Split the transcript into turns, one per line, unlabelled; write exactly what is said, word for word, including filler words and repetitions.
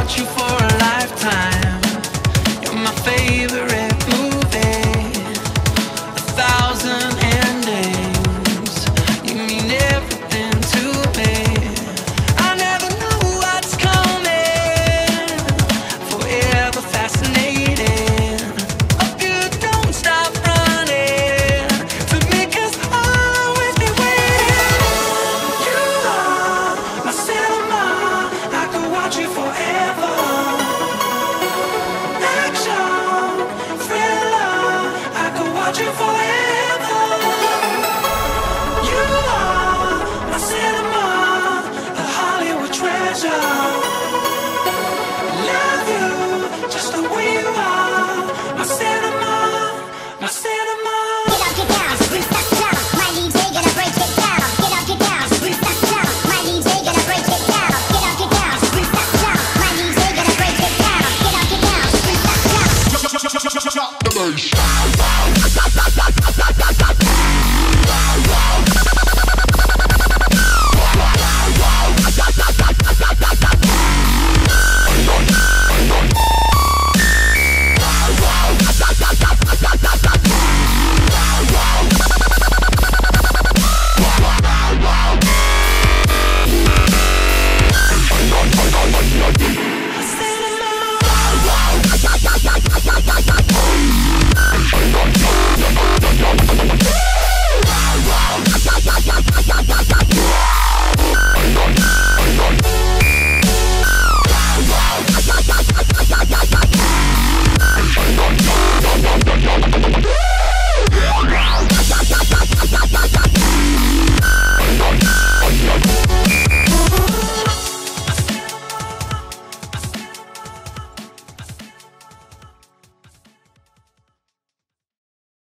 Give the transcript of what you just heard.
watch you for a lifetime. You're my favorite movie. A thousand endings. You mean everything to me. I never know what's coming. Forever fascinating. Hope you don't stop running to me, 'cause I'll always be waiting. You are my cinema. I could watch you forever. Action, thriller. I could watch you forever. You are my cinema, a Hollywood treasure. Love you just the way you are. My cinema, my cinema.
Get up, get down, Bruce, that's down. My D J gonna break it down. Get up, get down, Bruce, that's down. My D J gonna break it down. Get up, get down, Bruce, that's down. My D J gonna break it down. Get up, get down, Bruce, that's down.
Drop the bass.